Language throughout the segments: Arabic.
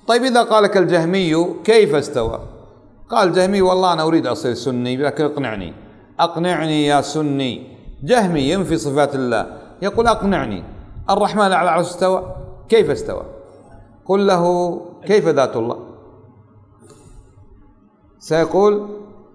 طيب إذا قال لك الجهمي كيف استوى؟ قال الجهمي والله أنا أريد أصير سني لكن أقنعني يا سني. جهمي ينفي صفات الله يقول أقنعني، الرحمن على العرش استوى، كيف استوى؟ قل له كيف ذات الله؟ سيقول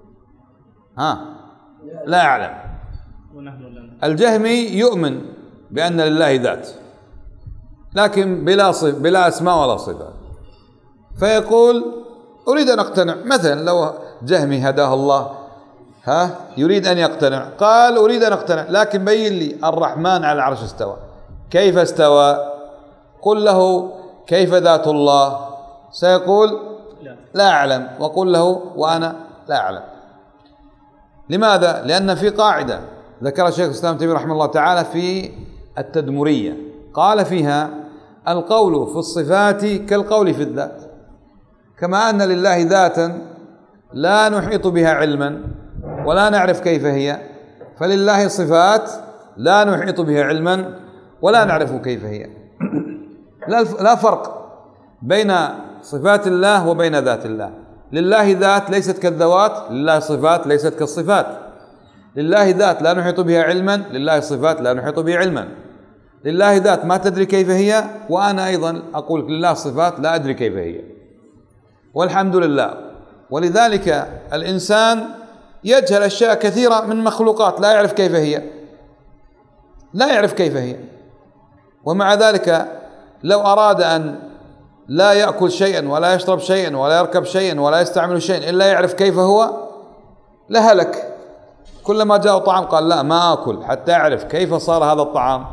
لا أعلم. الجهمي يؤمن بأن لله ذات لكن بلا أسماء ولا صفات، فيقول أريد أن أقتنع. مثلا لو جهمي هداه الله يريد أن يقتنع، قال أريد أن أقتنع لكن بين لي الرحمن على العرش استوى، كيف استوى؟ قل له كيف ذات الله؟ سيقول لا أعلم، وقل له وأنا لا أعلم. لماذا؟ لأن في قاعدة ذكرها شيخ الإسلام تيمية رحمه الله تعالى في التدمرية، قال فيها القول في الصفات كالقول في الذات، كما أن لله ذاتا لا نحيط بها علما ولا نعرف كيف هي، فلله صفات لا نحيط بها علما ولا نعرف كيف هي. لا فرق بين صفات الله وبين ذات الله. لله ذات ليست كالذوات، لله صفات ليست كالصفات. لله ذات لا نحيط بها علما، لله صفات لا نحيط بها علما. لله ذات ما تدري كيف هي، وأنا أيضا أقول لله صفات لا أدري كيف هي، والحمد لله. ولذلك الإنسان يجهل أشياء كثيرة من مخلوقات لا يعرف كيف هي، لا يعرف كيف هي، ومع ذلك لو أراد أن لا يأكل شيئا ولا يشرب شيئا ولا يركب شيئا ولا يستعمل شيئا إلا يعرف كيف هو لهلك. كلما جاء طعام قال لا ما أكل حتى أعرف كيف صار هذا الطعام،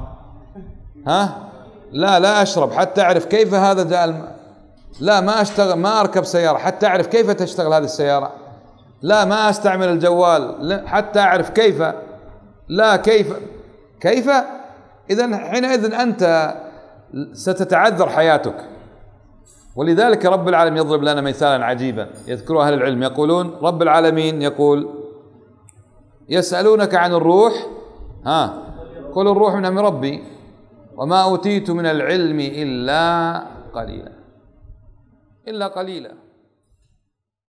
لا أشرب حتى أعرف كيف هذا جاء الماء، لا ما أشتغل ما أركب سيارة حتى أعرف كيف تشتغل هذه السيارة، لا ما أستعمل الجوال حتى أعرف كيف، لا كيف. إذن حينئذ أنت ستتعذر حياتك. ولذلك رب العالمين يضرب لنا مثالا عجيبا يذكره أهل العلم، يقولون رب العالمين يقول يسألونك عن الروح قل الروح من أمر ربي وما أوتيت من العلم إلا قليلا.